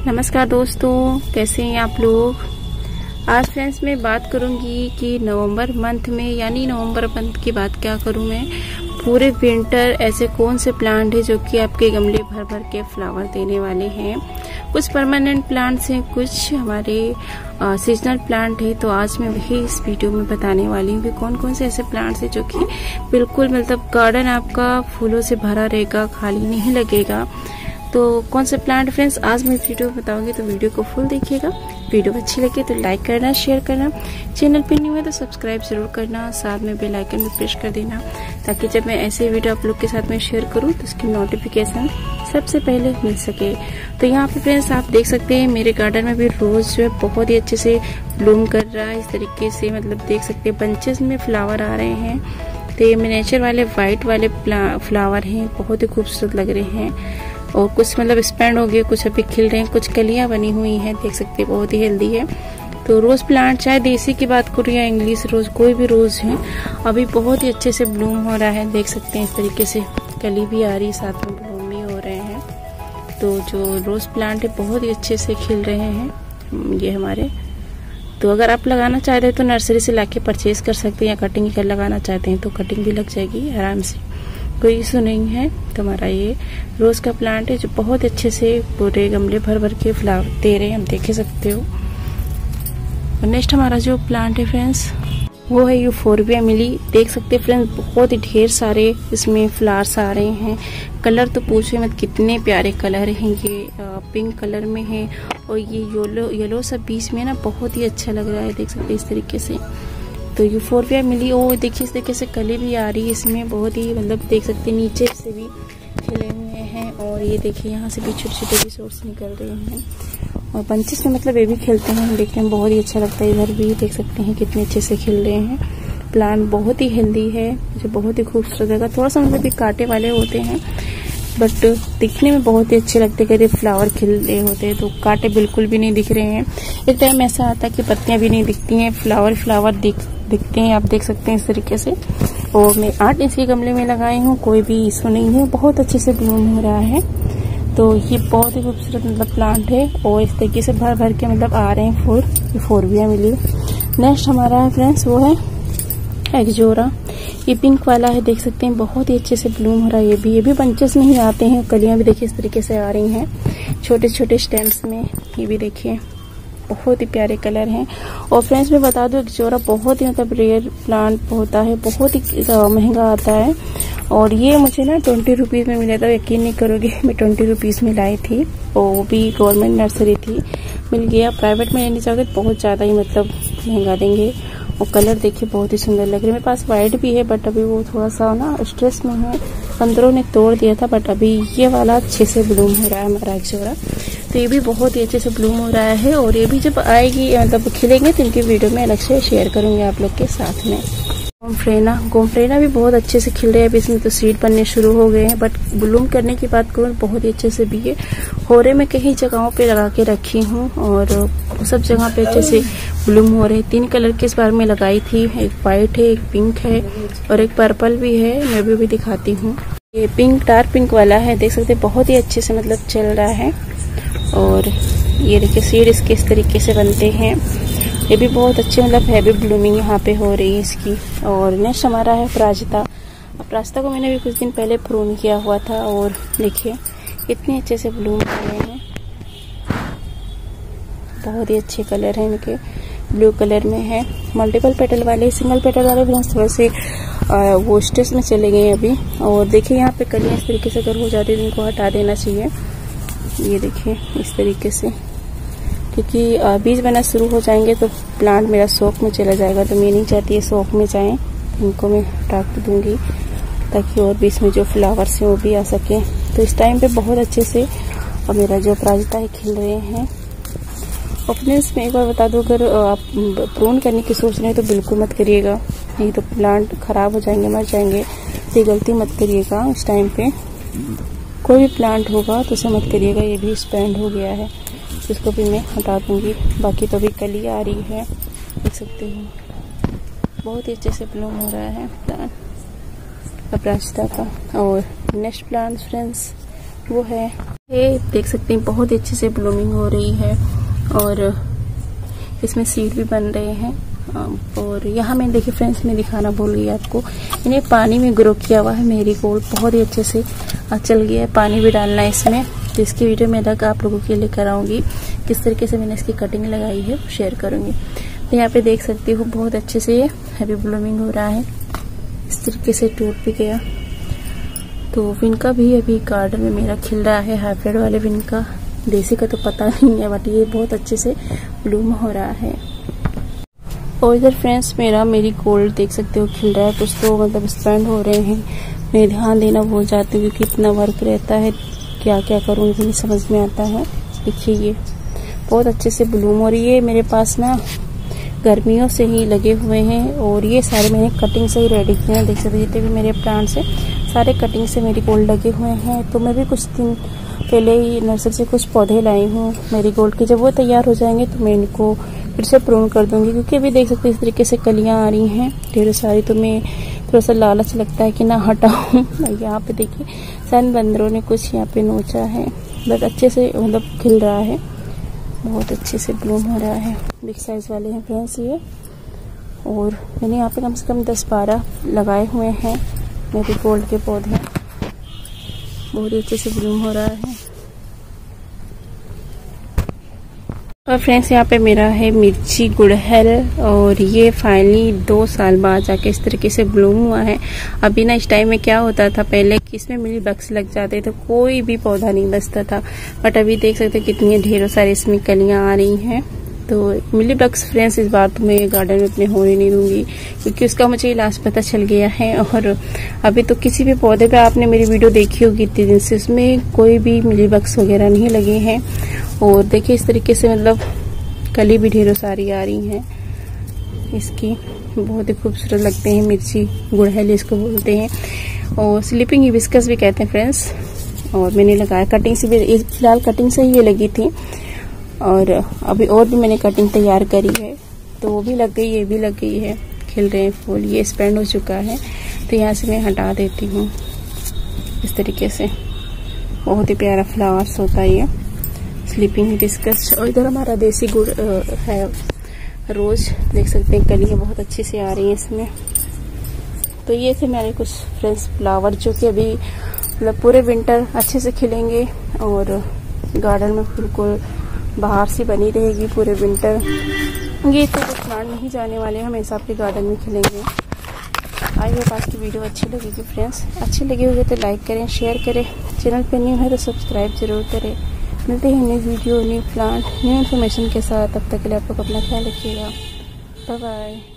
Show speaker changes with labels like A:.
A: नमस्कार दोस्तों, कैसे हैं आप लोग। आज फ्रेंड्स मैं बात करूंगी कि नवंबर मंथ में यानी नवंबर मंथ की बात क्या करूं मैं, पूरे विंटर ऐसे कौन से प्लांट है जो कि आपके गमले भर भर के फ्लावर देने वाले हैं। कुछ परमानेंट प्लांट्स हैं, कुछ हमारे सीजनल प्लांट है। तो आज मैं वही इस वीडियो में बताने वाली हूँ कि कौन कौन से ऐसे प्लांट्स हैं जो कि बिल्कुल मतलब गार्डन आपका फूलों से भरा रहेगा, खाली नहीं लगेगा। तो कौन से प्लांट फ्रेंड्स आज मैं इस वीडियो में बताऊंगी, तो वीडियो को फुल देखिएगा। वीडियो अच्छी लगे तो लाइक करना, शेयर करना, चैनल पे न्यू है तो सब्सक्राइब जरूर करना, साथ में बेल आइकन भी प्रेस कर देना ताकि जब मैं ऐसे वीडियो आप लोग के साथ में शेयर करूं तो उसकी नोटिफिकेशन सबसे पहले मिल सके। तो यहाँ पे फ्रेंड्स आप देख सकते हैं मेरे गार्डन में भी रोज जो है बहुत ही अच्छे से ब्लूम कर रहा है। इस तरीके से मतलब देख सकते हैं बंचेस में फ्लावर आ रहे हैं। तो ये मिनिएचर वाले व्हाइट वाले फ्लावर हैं, बहुत ही खूबसूरत लग रहे हैं और कुछ मतलब स्पेंड हो गए, कुछ अभी खिल रहे हैं, कुछ कलियां बनी हुई हैं, देख सकते हैं बहुत ही हेल्दी है। तो रोज प्लांट चाहे देसी की बात करूँ या इंग्लिश रोज, कोई भी रोज है अभी बहुत ही अच्छे से ब्लूम हो रहा है। देख सकते हैं इस तरीके से कली भी आ रही, साथ में ब्लूम भी हो रहे हैं। तो जो रोज प्लांट है बहुत ही अच्छे से खिल रहे हैं ये हमारे। तो अगर आप लगाना चाहते हैं तो नर्सरी से लाके परचेज कर सकते हैं, या कटिंग कर लगाना चाहते हैं तो कटिंग भी लग जाएगी आराम से, कोई इशू नहीं है। तो हमारा ये रोज का प्लांट है जो बहुत अच्छे से पूरे गमले भर भर के फ्लावर दे रहे हैं, हम देख सकते हो। और नेक्स्ट हमारा जो प्लांट है फ्रेंड्स वो है यूफोरबिया मिली। देख सकते हैं फ्रेंड्स बहुत ही ढेर सारे इसमें फ्लावर्स आ रहे हैं। कलर तो पूछे मत, कितने प्यारे कलर हैं। ये पिंक कलर में है और ये येलो सा बीच में ना बहुत ही अच्छा लग रहा है, देख सकते हैं इस तरीके से। तो यूफोरबिया मिली, ओ देखिए इस तरीके से कली भी आ रही है इसमें, बहुत ही मतलब देख सकते हैं नीचे से भी खिले हुए हैं। और ये देखिए यहाँ से भी छोटे छोटे भी सोर्स निकल रहे हैं और बंचेस में मतलब ये भी खिलते हैं, देखने में बहुत ही अच्छा लगता है। इधर भी देख सकते हैं कितने अच्छे से खिल रहे हैं। प्लांट बहुत ही हेल्दी है, जो बहुत ही खूबसूरत लगा। थोड़ा सा मतलब कांटे वाले होते हैं बट दिखने में बहुत ही अच्छे लगते हैं। करीब फ्लावर खिल रहे होते हैं तो कांटे बिल्कुल भी नहीं दिख रहे हैं। एक टाइम ऐसा आता है कि पत्तियां भी नहीं दिखती हैं, फ्लावर दिखते हैं, आप देख सकते हैं इस तरीके से। और मैं 8 इंच के गमले में लगाई हूँ, कोई भी इशू नहीं है, बहुत अच्छे से ब्लूम हो रहा है। तो ये बहुत ही खूबसूरत मतलब प्लांट है और इस तरीके से भर भर के मतलब आ रहे हैं फूल। यूफोरबिया मिली। नेक्स्ट हमारा है फ्रेंड्स वो है एक्जोरा। ये पिंक वाला है, देख सकते हैं बहुत ही अच्छे से ब्लूम हो रहा है। ये भी बंचेस में ही आते हैं। कलियां भी देखिए इस तरीके से आ रही हैं छोटे छोटे स्टेम्स में। ये भी देखिए बहुत ही प्यारे कलर हैं। और फ्रेंड्स मैं बता दूं एक्जोरा बहुत ही मतलब रेयर प्लांट होता है, बहुत ही महंगा आता है। और ये मुझे ना 20 रुपीज में मिला था, यकीन नहीं करोगे मैं 20 रुपीज में लाई थी और वो भी गवर्नमेंट नर्सरी थी, मिल गया। प्राइवेट में लेनी चाहोगे तो बहुत ज्यादा ही मतलब महंगा देंगे। और कलर देखिए बहुत ही सुंदर लग रहे हैं। मेरे पास व्हाइट भी है बट अभी वो थोड़ा सा ना स्ट्रेस में है, बंदरों ने तोड़ दिया था। बट अभी ये वाला अच्छे से ब्लूम हो रहा है हमारा एक्जोरा। तो ये भी बहुत ही अच्छे से ब्लूम हो रहा है और ये भी जब आएगी मतलब खिलेंगे तो इनकी वीडियो में अलग से शेयर करूंगी आप लोग के साथ में। गोमफ्रेना भी बहुत अच्छे से खिल रहे हैं। अभी इसमें तो सीड बनने शुरू हो गए हैं बट ब्लूम करने की बात करूँ बहुत ही अच्छे से भी है। होरे में कई जगहों पे लगा के रखी हूँ और सब जगह पे अच्छे से ब्लूम हो रहे हैं। 3 कलर के इस बार में लगाई थी, एक व्हाइट है, एक पिंक है और एक पर्पल भी है। मैं भी दिखाती हूँ। ये पिंक डार्क पिंक वाला है, देख सकते हैं बहुत ही अच्छे से मतलब चल रहा है। और ये देखिए सीड इसके इस तरीके से बनते हैं। ये भी बहुत अच्छे मतलब हैवी ब्लूमिंग यहाँ पे हो रही है इसकी। और नेक्स्ट हमारा है अपराजिता। अपराजिता को मैंने भी कुछ दिन पहले प्रून किया हुआ था और देखिए कितने अच्छे से ब्लूम हो रहे हैं। बहुत ही अच्छे कलर हैं इनके, ब्लू कलर में है। मल्टीपल पेटल वाले, सिंगल पेटल वाले फ्रेंड्स थोड़े से वो स्टेज में चले गए अभी। और देखिए यहाँ पे कलियां इस तरीके से अगर हो जाती है तो इनको हटा देना चाहिए। ये देखिए इस तरीके से, क्योंकि बीज बना शुरू हो जाएंगे तो प्लांट मेरा शौक में चला जाएगा। तो मैं नहीं चाहती है शौक में जाएं, इनको मैं हटा दूंगी ताकि और बीच में जो फ्लावर्स हैं वो भी आ सके। तो इस टाइम पे बहुत अच्छे से और मेरा जो अपराजिता है खिल रहे हैं। अपने इसमें एक बार बता दो, अगर आप प्रून करने की सोच रहे हैं तो बिल्कुल मत करिएगा, नहीं तो प्लांट खराब हो जाएंगे, मर जाएंगे। तो ये गलती मत करिएगा। इस टाइम पे कोई भी प्लांट होगा तो उसे मत करिएगा। ये भी स्पेंड हो गया है, इसको भी मैं हटा दूंगी। बाकी तो अभी कली आ रही है, देख सकते हैं बहुत ही अच्छे से ब्लूम हो रहा है प्लांट अपराजिता का। और नेक्स्ट प्लांट फ्रेंड्स वो है ये देख सकते हैं बहुत अच्छे से ब्लूमिंग हो रही है और इसमें सीड भी बन रहे हैं। और यहाँ मैं देखिए फ्रेंड्स मैं दिखाना भूल गई आपको, मैंने पानी में ग्रो किया हुआ है मेरीगोल्ड, बहुत ही अच्छे से चल गया है। पानी भी डालना है इसमें, तो इसकी वीडियो मैं तक आप लोगों के लिए कराऊंगी। किस तरीके से मैंने इसकी कटिंग लगाई है शेयर करूंगी। तो यहाँ पे देख सकती हूँ बहुत अच्छे से ये अभी ब्लूमिंग हो रहा है, इस तरीके से टूट भी गया। तो विनका भी अभी गार्डन में मेरा खिल रहा है, हाइब्रिड वाले विनका, देसी का तो पता नहीं है बट ये बहुत अच्छे से ब्लूम हो रहा है। और इधर फ्रेंड्स मेरा मेरीगोल्ड देख सकते हो खिल रहा है, कुछ तो मतलब स्पेंड हो रहे हैं, मैं ध्यान देना भूल जाती हूँ क्योंकि इतना वर्क रहता है, क्या क्या करूँ नहीं समझ में आता है। देखिए ये बहुत अच्छे से ब्लूम हो रही है। मेरे पास ना गर्मियों से ही लगे हुए हैं और ये सारे मैंने कटिंग से ही रेडी किए हैं। देख सकते जितने भी मेरे प्लांट्स हैं सारे कटिंग से मेरीगोल्ड लगे हुए हैं। तो मैं भी कुछ दिन पहले ही नर्सरी से कुछ पौधे लाई हूँ मेरीगोल्ड के, जब वो तैयार हो जाएंगे तो मैं इनको फिर से प्रून कर दूंगी, क्योंकि अभी देख सकते इस तरीके से कलियां आ रही हैं ढेर सारी। तो मैं थोड़ा सा लालच लगता है कि ना हटाऊं। यहाँ पे देखिए सन बंदरों ने कुछ यहाँ पे नोचा है, बट अच्छे से मतलब खिल रहा है, बहुत अच्छे से ब्लूम हो रहा है। बिग साइज वाले हैं फ्रेंड्स ये। और मैंने यहाँ पे कम से कम 10-12 लगाए हुए हैं मेरीगोल्ड के पौधे, बहुत ही अच्छे से ब्लूम हो रहा है। और फ्रेंड्स यहाँ पे मेरा है मिर्ची गुड़हल और ये फाइनली 2 साल बाद जाके इस तरीके से ब्लूम हुआ है। अभी ना इस टाइम में क्या होता था पहले कि इसमें मिली बग्स लग जाते थे, कोई भी पौधा नहीं बचता था, बट अभी देख सकते कितनी ढेरों सारी इसमें कलियां आ रही हैं। तो मिली बग्स फ्रेंड्स इस बार तो मैं गार्डन में अपने होने नहीं दूंगी, क्योंकि उसका मुझे इलाज पता चल गया है। और अभी तो किसी भी पौधे पे आपने मेरी वीडियो देखी होगी इतने दिन से, उसमें कोई भी मिली बग्स वगैरह नहीं लगे हैं। और देखिए इस तरीके से मतलब कली भी ढेरों सारी आ रही हैं इसकी, बहुत ही खूबसूरत लगते हैं। मिर्ची गुड़हल इसको बोलते हैं और स्लीपिंग हिबिस्कस भी कहते हैं फ्रेंड्स। और मैंने लगाया कटिंग से भी, फिलहाल कटिंग से ही ये लगी थी और अभी और भी मैंने कटिंग तैयार करी है, तो वो भी लग गई, ये भी लग गई है, खिल रहे हैं फूल। ये स्पेंड हो चुका है तो यहाँ से मैं हटा देती हूँ इस तरीके से। बहुत ही प्यारा फ्लावर्स होता है ये स्लीपिंग हिबिस्कस। और इधर हमारा देसी गुड़ है रोज, देख सकते हैं कलियां बहुत अच्छी से आ रही हैं इसमें। तो ये थे मेरे कुछ फ्रेंड्स फ्लावर जो कि अभी मतलब पूरे विंटर अच्छे से खिलेंगे और गार्डन में बिल्कुल बाहर से बनी रहेगी पूरे विंटर। ये तो प्लांट नहीं जाने वाले, हमेशा आपके गार्डन में खिलेंगे। आई होप आज की वीडियो अच्छी लगेगी फ्रेंड्स। अच्छी लगी होगी तो लाइक करें, शेयर करें, चैनल पर न्यू है तो सब्सक्राइब जरूर करें। मिलते हैं new video, new plant, new information के साथ। तब तक के लिए आप लोग अपना ख्याल रखिएगा। Bye bye.